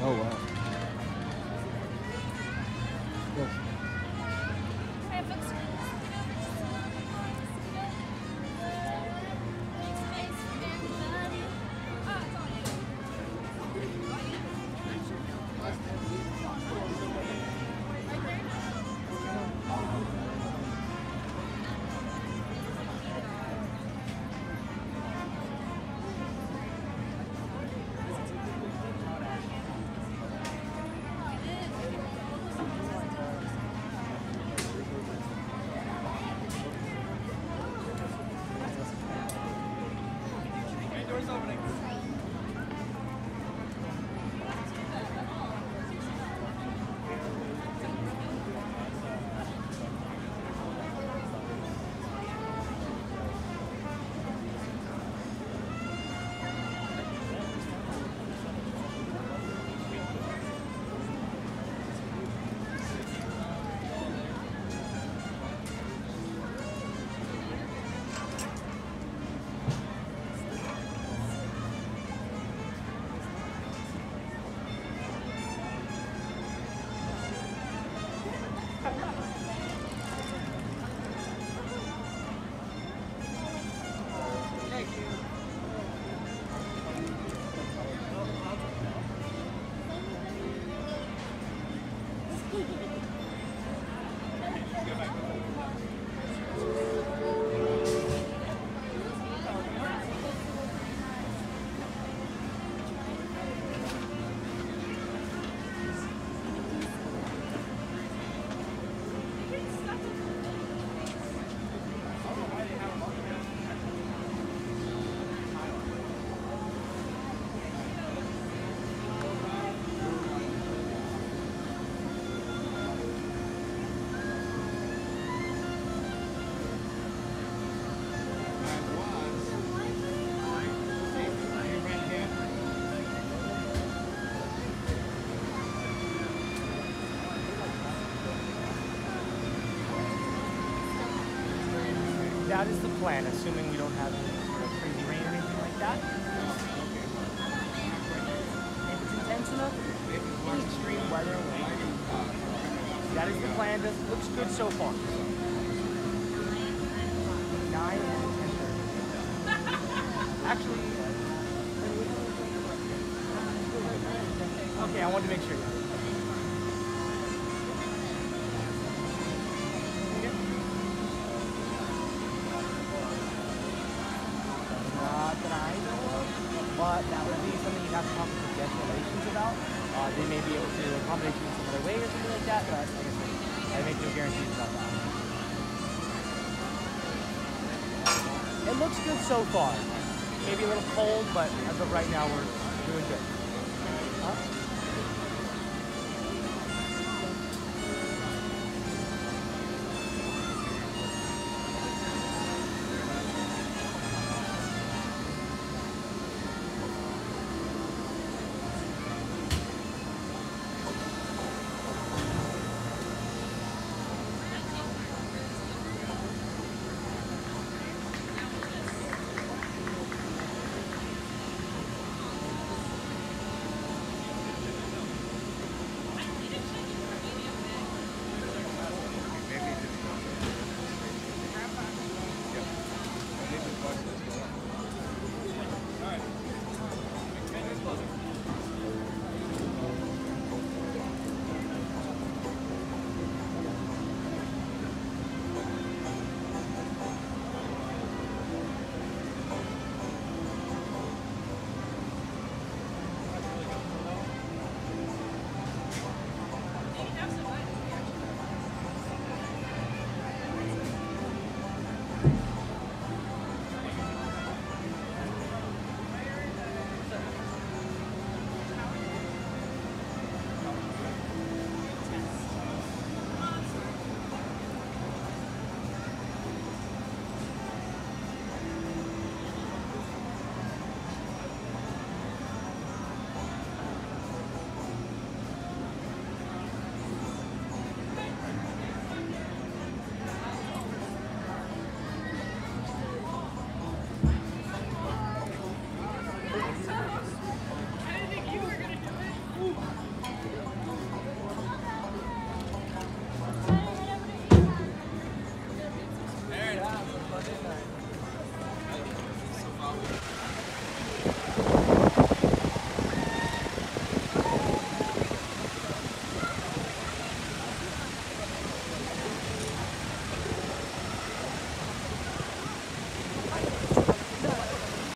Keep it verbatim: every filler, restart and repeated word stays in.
Oh, wow. Yes. That is the plan, assuming we don't have any sort of crazy rain or anything like that. If it's intense enough, any extreme weather, that is the plan. This looks good so far. Nine and ten thirty. Actually, okay, I wanted to make sure. But that would be something you'd have to talk to the guest relations about. Uh, they may be able to accommodate you in some other way or something like that, but like I said, I make no guarantees about that. It looks good so far. Maybe a little cold, but as of right now, we're doing good. Huh?